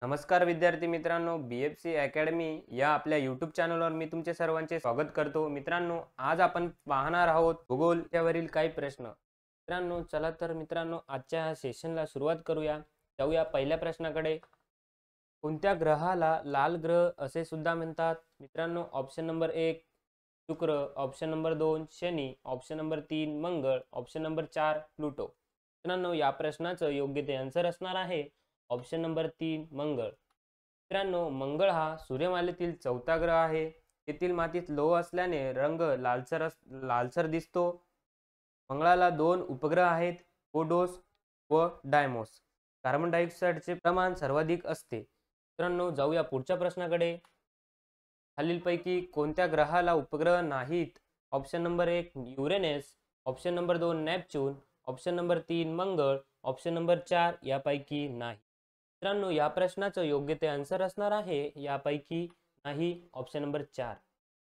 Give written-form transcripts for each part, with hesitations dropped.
नमस्कार विद्यार्थी मित्रांनो, BFC अकॅडमी या आपल्या यूट्यूब चॅनलवर मी तुमचे सर्वांचे स्वागत करतो। मित्रांनो, आज आपण पाहणार आहोत भूगोलवरील काही प्रश्न। मित्रांनो, चला तर मित्रांनो आजच्या सेशनला सुरुवात करूया। जाऊया पहिल्या प्रश्नाकडे। कोणत्या ग्रहाला लाल ग्रह असे सुद्धा म्हणतात? मित्रांनो, ऑप्शन नंबर 1 शुक्र, ऑप्शन नंबर 2 शनी, ऑप्शन नंबर 3 मंगळ, ऑप्शन नंबर 4 प्लुटो। मित्रांनो, या प्रश्नाचं योग्य ते आन्सर असणार आहे ऑप्शन नंबर 3 मंगळ। मित्रांनो, मंगळ हा सूर्यमालेतील चौथा ग्रह आहे। येथील मातीत लोह असल्याने रंग लालसर दिसतो। मंगळाला 2 उपग्रह आहेत, पोडोस व डायमोस। कार्बन डायऑक्साईडचे प्रमाण सर्वाधिक असते। मित्रांनो, जाऊया पुढच्या प्रश्नाकडे। खालीलपैकी कोणत्या ग्रहाला उपग्रह नाहीत? Option number 1 Uranus, option number 2 Neptune, option number 3 मंगळ, ऑप्शन नंबर 4 यापैकी नाही। मित्रांनो, या प्रश्नाचं योग्य ते आन्सर असणार आहे यापैकी नाही, ऑप्शन नंबर 4।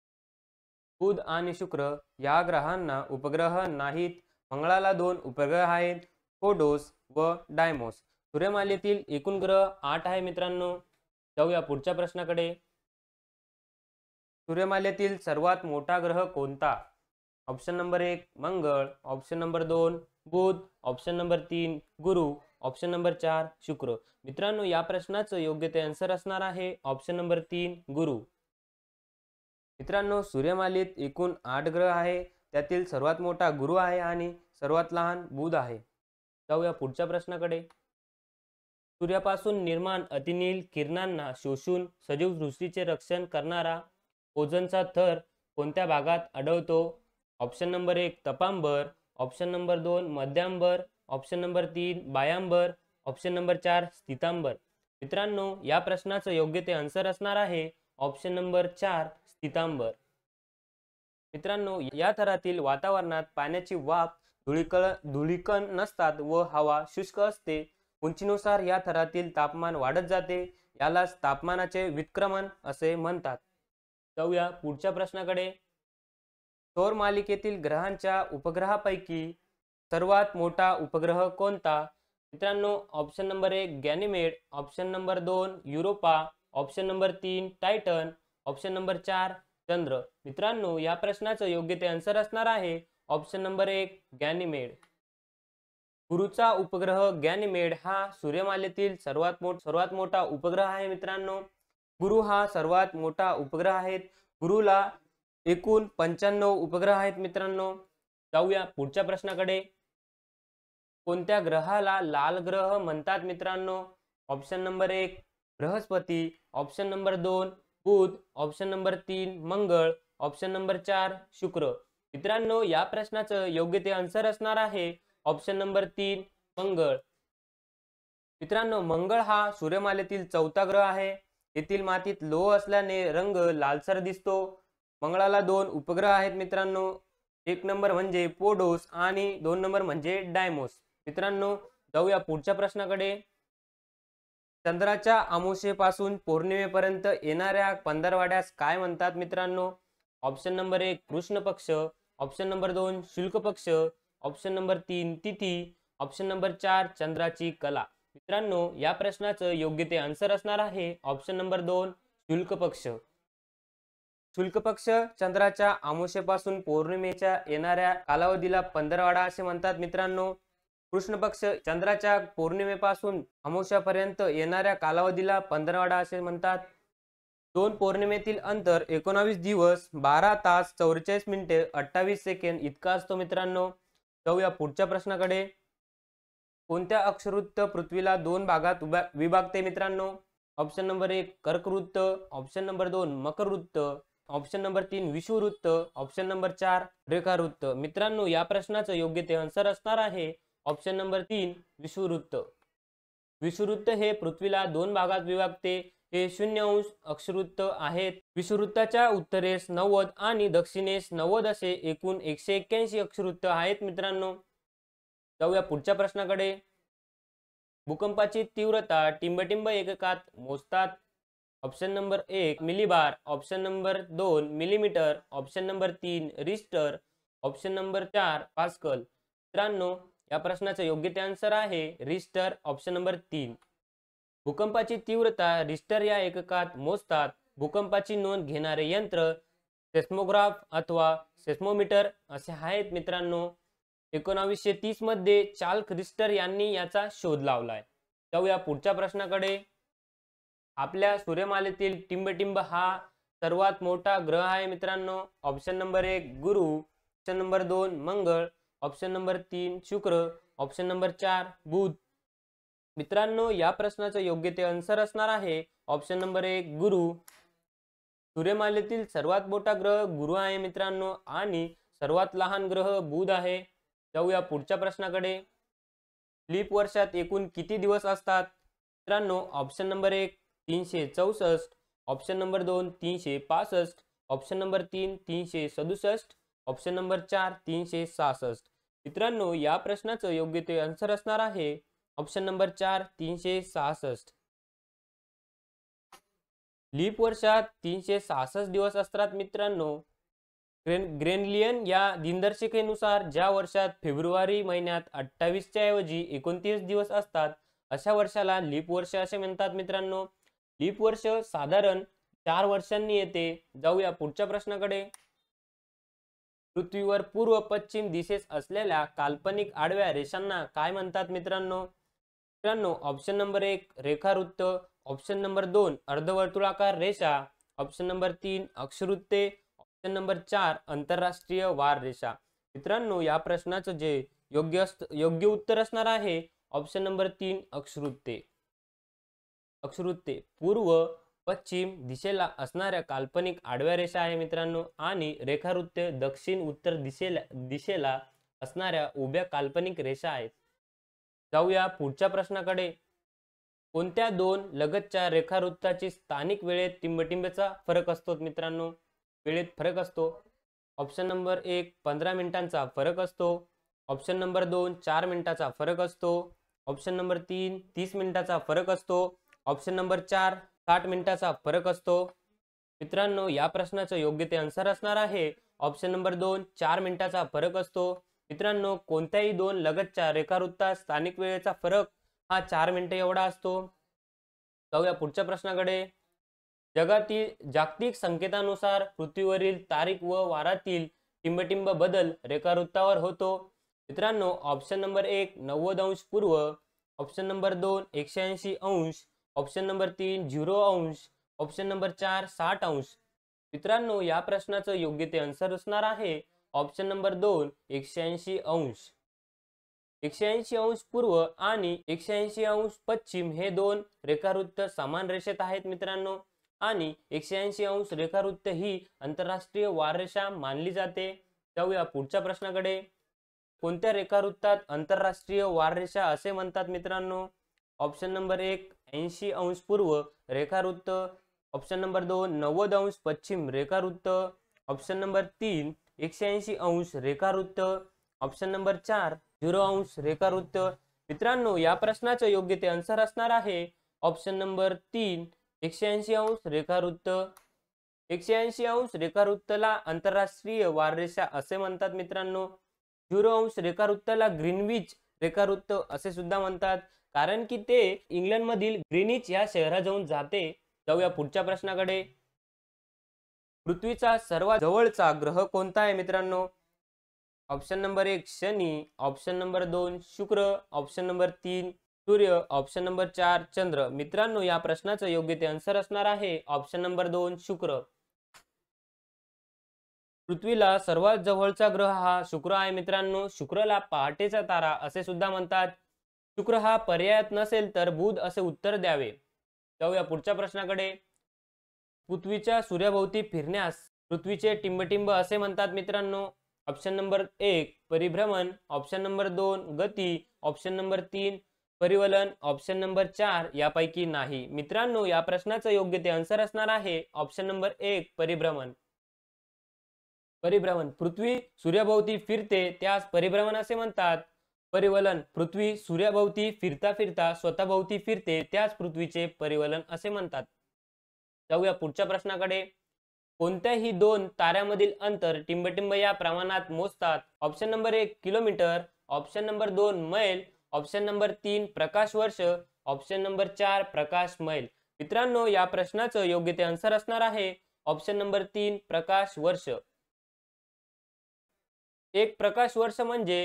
बुध आणि शुक्र या ग्रहांना उपग्रह नाहीत। मंगळाला 2 उपग्रह आहेत, पोडोस व डायमोस। सूर्यमालेतील एकूण ग्रह 8 आहे मित्रांनो। जाऊया पुढच्या प्रश्नाकडे। सूर्यमालेतील सर्वात मोठा ग्रह कोणता? ऑप्शन नंबर 1 मंगळ, ऑप्शन नंबर 2 बुध, ऑप्शन नंबर 3 गुरु, ऑप्शन नंबर 4 शुक्र। मित्रांनो, या प्रश्नाचं योग्य ते आन्सर असणार आहे ऑप्शन नंबर 3 गुरु। मित्रांनो, सूर्यमालेत एकूण 8 ग्रह आहे, त्यातील सर्वात मोठा गुरु आहे आणि सर्वात लहान बुध आहे। जाऊया पुढच्या प्रश्नाकडे। सूर्यापासून निर्माण अतिनील किरणांना शोषून सजीव सृष्टीचे रक्षण करणारा ओझोनचा थर कोणत्या भागात आढळतो? ऑप्शन नंबर 1 तपांबर, ऑप्शन नंबर 2 मध्यांबर, ऑप्शन नंबर 3 बाह्यांबर, ऑप्शन नंबर 4 स्थितांबर। मित्रांनो, या प्रश्नाचं योग्य ते आन्सर असणार आहे ऑप्शन नंबर 4 स्थितांबर। मित्रांनो, या थरातील वातावरणात पाण्याची वाफ, धुळीकण नसतात व हवा शुष्क असते। उंचीनुसार या थरातील तापमान वाढत जाते, यालाच तापमानाचे वितक्रमण असे म्हणतात। जाऊया पुढच्या प्रश्नाकडे। सौर मालिकेतील ग्रहांच्या उपग्रहापैकी सर्वात मोठा उपग्रह कोणता? मित्रांनो, option number 1 Ganymede, option number 2 Europa, option number 3 Titan, option number 4 चंद्र। मित्रांनो, या प्रश्नाचं योग्य ते आन्सर असणार आहे ऑप्शन नंबर 1 गॅनिमेड। गुरूचा उपग्रह गॅनिमेड हा सूर्यमालेतील सर्वात मोठा उपग्रह आहे मित्रांनो। गुरु हा सर्वात मोठा उपग्रह आहे। गुरुला एकूण 95 उपग्रह आहेत मित्रांनो। जाऊया पुढच्या प्रश्नाकडे। कोणत्या ग्रहाला लाल ग्रह म्हणतात मित्रांनो? ऑप्शन नंबर 1 बृहस्पती, ऑप्शन नंबर 2 बुध, ऑप्शन नंबर 3 मंगळ, ऑप्शन नंबर 4 शुक्र। मित्रांनो, या प्रश्नाचं योग्य ते आन्सर असणार आहे ऑप्शन नंबर 3 मंगळ। मित्रांनो, मंगळ हा सूर्यमालेतील चौथा ग्रह आहे। येथील मातीत लोह असल्याने रंग लालसर दिसतो। मंगळाला 2 उपग्रह आहेत मित्रांनो। 1 नंबर म्हणजे पोडोस आणि 2 नंबर म्हणजे डायमोस। मित्रांनो, जाऊया पुढच्या प्रश्नाकडे। चंद्राच्या अमावास्येपासून पौर्णिमेपर्यंत येणाऱ्या पंधरवड्यास काय म्हणतात मित्रांनो? ऑप्शन नंबर 1 कृष्ण पक्ष, ऑप्शन नंबर 2 शुक्ल पक्ष, ऑप्शन नंबर 3 तिथी, ऑप्शन नंबर 4 चंद्राची कला। मित्रांनो, या प्रश्नाचं योग्य ते आन्सर असणार आहे ऑप्शन नंबर 2 शुक्ल पक्ष। शुक्ल पक्ष चंद्राच्या अमावास्येपासून पौर्णिमेच्या येणाऱ्या कालावधीला पंधरवडा असे म्हणतात मित्रांनो। कृष्ण पक्ष चंद्राच्या पौर्णिमेपासून अमावास्यापर्यंत येणाऱ्या कालावधीला पंधरवडा असे म्हणतात। 2 पौर्णिमेतील अंतर 19 दिवस 12 तास 44 मिनिटे 28 सेकंद इतका असतो मित्रांनो। जाऊया पुढच्या प्रश्नाकडे। कोणत्या अक्षरवृत्त पृथ्वीला 2 भागात विभागते मित्रांनो? ऑप्शन नंबर 1 कर्कवृत्त, ऑप्शन नंबर 2 मकरवृत्त, ऑप्शन नंबर 3 विषुववृत्त, ऑप्शन नंबर 4 रेखावृत्त। मित्रांनो, या प्रश्नाचं योग्य ते आन्सर असणार आहे ऑप्शन नंबर 3 विषुववृत्त। विषुववृत्त हे पृथ्वीला 2 भागात विभागते। हे 0 अक्षरवृत्त आहेत। विषुववृत्ताच्या उत्तरेस 90 आणि दक्षिणेस 90 असे एकूण 181 अक्षरवृत्त आहेत मित्रांनो। जाऊया पुढच्या प्रश्नाकडे। भूकंपाची तीव्रता टिंबटिंब एककात मोजतात। Option number 1 millibar, option number 2 millimetre, option number 3 Richter, option number 4 pascal. मित्रांनो, या प्रश्नाचं योग्य ते आन्सर आहे रिश्टर, ऑप्शन नंबर 3। भूकंपाची तीव्रता रिश्टर या एककात मोजतात. भूकंपाची नोंद घेणारे यंत्र सेस्मोग्राफ अथवा सेस्मोमीटर असे आहेत मित्रांनो. 1930 मध्ये चार्ल्स रिश्टर यांनी याचा शोध लावलाय. जाऊया पुढच्या प्रश्नाकडे. आपल्या सूर्यमालेतील टिंबटिंब हा सर्वात मोठा ग्रह आहे मित्रांनो. ऑप्शन नंबर 1 गुरु, ऑप्शन नंबर 2 मंगळ, ऑप्शन नंबर 3 शुक्र, ऑप्शन नंबर 4 बुध. मित्रांनो या प्रश्नाचं योग्य ते आन्सर असणार आहे ऑप्शन नंबर 1 गुरु. सूर्यमालेतील सर्वात मोठा ग्रह गुरु आहे मित्रांनो आणि सर्वात लहान ग्रह बुध आहे. जाऊया पुढच्या प्रश्नाकडे. लीप वर्षात एकूण किती दिवस असतात? मित्रांनो option number 1 364, option number 2 365, option number 3 367, option number 4 366. मित्रांनो या प्रश्नाचं योग्य ते आन्सर असणार आहे ऑप्शन नंबर 4 366. लीप वर्षात 366 दिवस असतात मित्रांनो. ग्रेनलियन या दिनदर्शिकेनुसार ज्या वर्षात फेब्रुवारी महिन्यात 28 च्या ऐवजी 29 दिवस असतात अशा वर्षाला लीप वर्ष असे म्हणतात मित्रांनो. लीप वर्ष साधारण 4 वर्षांनी येते. जाऊया पुढच्या प्रश्नाकडे. पृथ्वीवर पूर्व पश्चिम दिशेस असलेल्या काल्पनिक आडव्या रेषांना काय म्हणतात मित्रांनो? मित्रांनो ऑप्शन नंबर 1 रेखावृत्त, ऑप्शन नंबर 2 अर्धवर्तुळाकार रेषा, ऑप्शन नंबर 3 अक्षवृत्ते, ऑप्शन नंबर 4 आंतरराष्ट्रीय वार रेषा. मित्रांनो या प्रश्नाचं जे योग्य उत्तर असणार आहे ऑप्शन नंबर 3 अक्षवृत्ते. अक्षवृत्ते पूर्व पश्चिम दिशेला असणाऱ्या काल्पनिक आडव्या रेषा आहे मित्रांनो आणि रेखावृत्ते दक्षिण उत्तर दिशेला असणाऱ्या उभ्या काल्पनिक रेषा आहेत. जाऊया पुढच्या प्रश्नाकडे. कोणत्या दोन लगतच्या रेखावृत्ताची स्थानिक वेळेत टिंबटिंबचा फरक असतो मित्रांनो? वेळेत फरक असतो. ऑप्शन नंबर 1 15 मिनिटांचा फरक असतो, ऑप्शन नंबर 2 4 मिनिटाचा फरक असतो, ऑप्शन नंबर 3 30 मिनिटाचा फरक असतो, ऑप्शन नंबर 4 60 मिनिटाचा फरक असतो. मित्रांनो या प्रश्नाचं योग्य ते आन्सर असणार आहे ऑप्शन नंबर 2 4 मिनिटाचा फरक असतो. मित्रांनो कोणत्याही दोन लगतच्या रेखावृत्तात स्थानिक वेळेचा फरक हा 4 मिनिटे एवढा असतो. जाऊया पुढच्या प्रश्नाकडे. जगातील जागतिक संकेतानुसार पृथ्वीवरील तारीख व वारातील टिंबटिंब बदल रेखावृत्तावर होतो. मित्रांनो ऑप्शन नंबर 1 90 अंश पूर्व, ऑप्शन नंबर 2 180 अंश, ऑप्शन नंबर 3 0 अंश, ऑप्शन नंबर 4 60 अंश. मित्रांनो या प्रश्नाचं योग्य ते आन्सर असणार आहे ऑप्शन नंबर 2 180 अंश. 180 अंश पूर्व आणि 180 अंश पश्चिम हे दोन रेखावृत्त समान रेषेत आहेत मित्रांनो आणि 180 अंश रेखावृत्त ही आंतरराष्ट्रीय वाररेषा मानली जाते. जाऊया पुढच्या प्रश्नाकडे. कोणत्या रेखावृत्तात आंतरराष्ट्रीय वाररेषा असे म्हणतात मित्रांनो? ऑप्शन नंबर 1 80 अंश पूर्व रेखावृत्त, ऑप्शन नंबर 2 90 अंश पश्चिम रेखावृत्त, ऑप्शन नंबर 3 180 अंश रेखावृत्त, ऑप्शन नंबर 4 0 अंश रेखावृत्त. मित्रांनो या प्रश्नाचं योग्य ते आन्सर असणार आहे ऑप्शन नंबर 3 180 अंश रेखावृत्त. 180 अंश रेखावृत्ताला आंतरराष्ट्रीय वाररेषा असे म्हणतात मित्रांनो. 0 अंश रेखावृत्ताला ग्रीनविच रेखावृत्त असे सुद्धा म्हणतात कारण की ते इंग्लंड मधील ग्रीनिच या शहराजवळून जाते. जाऊया पुढच्या प्रश्नाकडे. पृथ्वीचा सर्वात जवळचा ग्रह कोणता आहे मित्रांनो? ऑप्शन नंबर 1 शनी, ऑप्शन नंबर 2 शुक्र, ऑप्शन नंबर 3 सूर्य, ऑप्शन नंबर 4 चंद्र. मित्रांनो या प्रश्नाचं योग्य ते आन्सर असणार आहे ऑप्शन नंबर 2 शुक्र. पृथ्वीला सर्वात जवळचा ग्रह हा शुक्र आहे मित्रांनो. शुक्रला पहाटेचा तारा असे सुद्धा म्हणतात. शुक्र हा पर्यायात नसेल तर बुध असे उत्तर द्यावे. जाऊया पुढच्या प्रश्नाकडे. पृथ्वीच्या सूर्याभोवती फिरण्यास पृथ्वीचे टिंबटिंब असे म्हणतात मित्रांनो. ऑप्शन नंबर 1 परिभ्रमण, ऑप्शन नंबर 2 गती, ऑप्शन नंबर 3 परिवलन, ऑप्शन नंबर 4 यापैकी नाही. मित्रांनो या प्रश्नाचं योग्य ते आन्सर असणार आहे ऑप्शन नंबर 1 परिभ्रमण. परिभ्रमण पृथ्वी सूर्याभोवती फिरते त्यास परिभ्रमण असे म्हणतात. परिवलन पृथ्वी सूर्याभोवती फिरता फिरता स्वतःभोवती फिरते त्यास पृथ्वीचे परिवलन असे म्हणतात. जाऊया पुढच्या प्रश्नाकडे. कोणत्याही दोन ताऱ्यामधील अंतर टिंबटिंब या प्रमाणात मोजतात? Option number 1 kilometre, option number 2 मैल, ऑप्शन नंबर 3 प्रकाश वर्ष, ऑप्शन नंबर 4 प्रकाश मैल. मित्रांनो, या प्रश्नाचं योग्य ते आन्सर असणार आहे ऑप्शन नंबर 3 प्रकाश वर्ष. एक प्रकाश वर्ष म्हणजे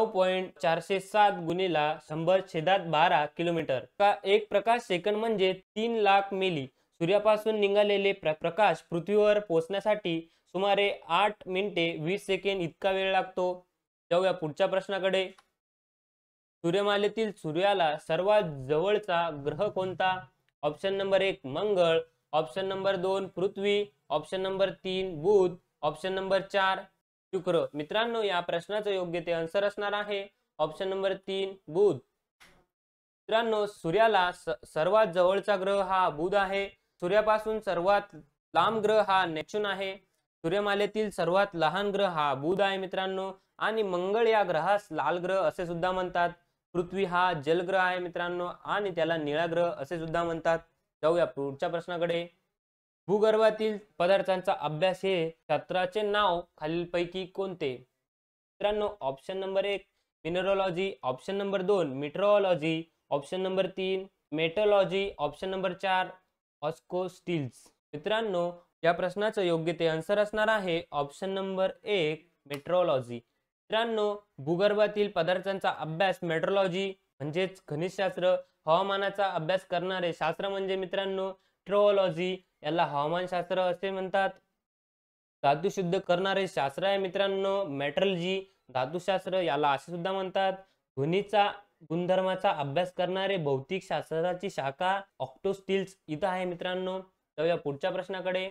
9.407 गुणिला 100/12 किलोमीटर. एक प्रकाश सेकंद म्हणजे 3 लाख मिली. सूर्यापासून निघालेले प्रकाश पृथ्वीवर पोहोचण्यासाठी सुमारे 8 मिनिटे 20 सेकंद इतका वेळ लागतो. जाऊया पुढच्या प्रश्नाकडे. सूर्यमालेतील सूर्याला सर्वात जवळचा ग्रह कोणता? ऑप्शन नंबर 1 मंगळ, ऑप्शन नंबर 2 पृथ्वी, ऑप्शन नंबर 3 बुध, ऑप्शन नंबर 4 शुक्र. मित्रांनो, या प्रश्नाचं योग्य ते आन्सर असणार आहे ऑप्शन नंबर 3 बुध. मित्रांनो, सूर्याला सर्वात जवळचा ग्रह हा बुध आहे. सूर्यापासून सर्वात लांब ग्रह हा नेपच्यून आहे. सूर्यमालेतील सर्वात लहान ग्रह हा बुध आहे मित्रांनो. आणि मंगळ या ग्रहास लाल ग्रह असे सुद्धा म्हणतात. पृथ्वी हा जलग्रह आहे मित्रांनो आणि त्याला निळा ग्रह असे सुद्धा म्हणतात. जाऊया पुढच्या प्रश्नाकडे. भूगर्भातील पदार्थांचा अभ्यास हे शास्त्राचे नाव खालीलपैकी कोणते? मित्रांनो, option number 1 mineralogy, option number 2 meteorology, option number 3 metallurgy, option number 4 ऑस्कोस्टिल्स. मित्रांनो, या प्रश्नाचं योग्य ते आन्सर असणार आहे ऑप्शन नंबर 1 मेट्रोलॉजी. मित्रांनो, भूगर्भातील पदार्थांचा अभ्यास मेट्रोलॉजी म्हणजेच खनिजशास्त्र, हवामानाचा अभ्यास करणारे शास्त्र म्हणजे मित्रांनो ट्रोलॉजी, याला हवामानशास्त्र असे म्हणतात. धातू शुद्ध करणारे शास्त्र आहे मित्रांनो मेट्रोलॉजी, धातुशास्त्र याला असे सुद्धा म्हणतात. ध्वनीचा गुणधर्माचा अभ्यास करणारे भौतिक शास्त्राची शाखा ऑक्टोस्टिल्स इथं आहे मित्रांनो. तर या पुढच्या प्रश्नाकडे.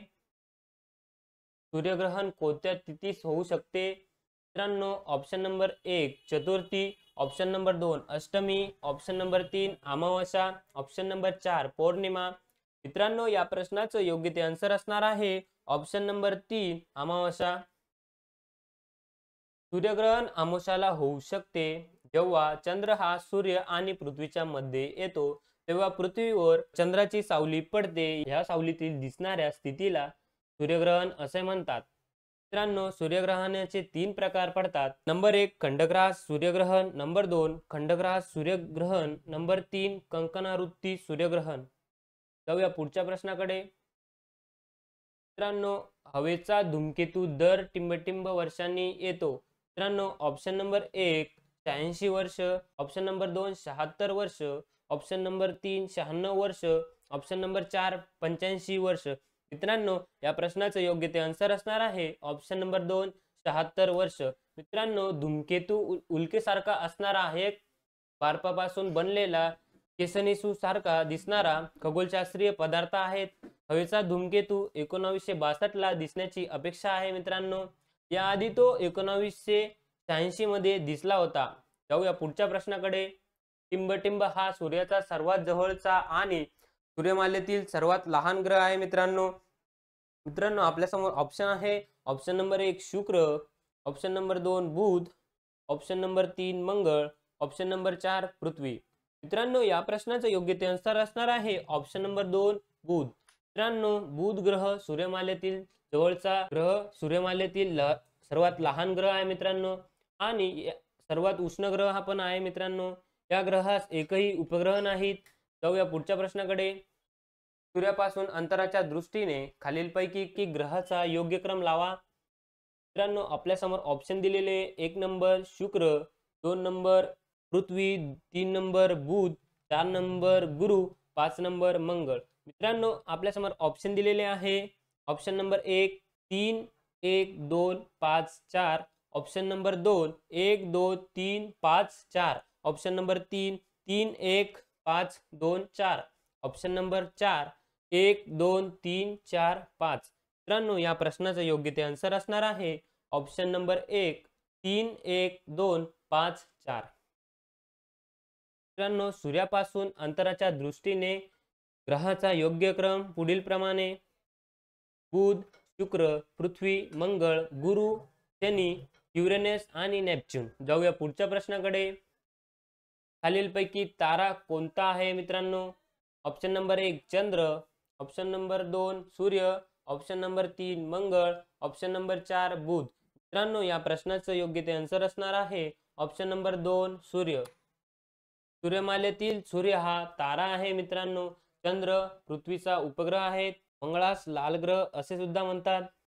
सूर्यग्रहण कोणत्या तिथीस होऊ शकते? मित्रांनो, ऑप्शन नंबर 1 चतुर्थी, ऑप्शन नंबर 2 अष्टमी, ऑप्शन नंबर 3 अमावस्या, ऑप्शन नंबर 4 पौर्णिमा. मित्रांनो, या प्रश्नाचं योग्य ते आन्सर असणार आहे ऑप्शन नंबर 3 अमावस्या. सूर्यग्रहण अमावस्याला होऊ शकते जेव्हा चंद्र हा सूर्य आणि पृथ्वीच्या मध्ये येतो, तेव्हा पृथ्वीवर चंद्राची सावली पडते. ह्या सावलीतील दिसणाऱ्या स्थितीला सूर्यग्रहण असे म्हणतात. मित्रांनो, सूर्यग्रहणाचे 3 प्रकार पडतात. नंबर 1 खंडग्रास सूर्यग्रहण, नंबर 2 खंडग्रास सूर्यग्रहण, नंबर 3 कंकणावृत्ती सूर्यग्रहण. जाऊया पुढच्या प्रश्नाकडे. मित्रांनो, हवेचा धूमकेतू दर टिंबटिंब वर्षांनी येतो. मित्रांनो, ऑप्शन नंबर 1 86 वर्ष, ऑप्शन नंबर 2 76 वर्ष, ऑप्शन नंबर 3 96 वर्ष, ऑप्शन नंबर 4 85 वर्ष. मित्रांनो, या प्रश्नाचं योग्य ते आन्सर असणार आहे ऑप्शन नंबर 2 76 वर्ष. मित्रांनो, धूमकेतू उल्केसारखा असणारा आहे, बर्फापासून बनलेला केसनिसू सारखा दिसणारा खगोलशास्त्रीय पदार्थ आहेत. हवेचा धूमकेतू 1962 ला दिसण्याची अपेक्षा आहे मित्रांनो. याआधी तो 1986 मध्ये दिसला होता. जाऊया पुढच्या प्रश्नाकडे. टिंबटिंब हा सूर्याचा सर्वात जवळचा आणि सूर्यमालेतील सर्वात लहान ग्रह आहे मित्रांनो. आपल्या समोर ऑप्शन आहे ऑप्शन नंबर 1 शुक्र, ऑप्शन नंबर 2 बुध, ऑप्शन नंबर 3 मंगळ, ऑप्शन नंबर 4 पृथ्वी. मित्रांनो, या प्रश्नाचं योग्य ते आन्सर असणार आहे ऑप्शन नंबर 2 बुध. मित्रांनो, बुध ग्रह सूर्यमालेतील जवळचा ग्रह, सूर्यमालेतील सर्वात लहान ग्रह आहे मित्रांनो आणि सर्वात उष्ण ग्रह हा पण आहे मित्रांनो. या ग्रहास एकही उपग्रह नाहीत. जाऊया पुढच्या प्रश्नाकडे. सूर्यापासून अंतराच्या दृष्टीने खालीलपैकी की ग्रहाचा योग्य क्रम लावा. मित्रांनो, आपल्या समोर ऑप्शन दिलेले 1 नंबर शुक्र, 2 नंबर पृथ्वी, 3 नंबर बुध, 4 नंबर गुरु, 5 नंबर मंगळ. मित्रांनो, आपल्या समोर ऑप्शन दिलेले आहे option number 1 3 1 2 5 4, option number 2 1 2 3 5 4, option number 3 3 1 5 2 4, option number 4 1 2 3 4 5. मित्रांनो, या प्रश्नाचं योग्य ते आन्सर असणार आहे ऑप्शन नंबर 1 3 1 2 5 4. मित्रांनो, सूर्यापासून अंतराच्या दृष्टीने ग्रहाचा योग्य क्रम पुढील प्रमाणे: बुध, शुक्र, पृथ्वी, मंगळ, गुरु, शनी, युरेनस आणि नेपच्यून. जाऊया पुढच्या प्रश्नाकडे. खालीलपैकी तारा कोणता आहे मित्रांनो? ऑप्शन नंबर 1 चंद्र, ऑप्शन नंबर 2 सूर्य, ऑप्शन नंबर 3 मंगळ, ऑप्शन नंबर 4 बुध. मित्रांनो, या प्रश्नाचं योग्य ते आन्सर असणार आहे ऑप्शन नंबर 2 सूर्य. सूर्यमालेतील सूर्य हा तारा आहे मित्रांनो. चंद्र पृथ्वीचा उपग्रह आहे. मंगळास लाल ग्रह असे सुद्धा म्हणतात.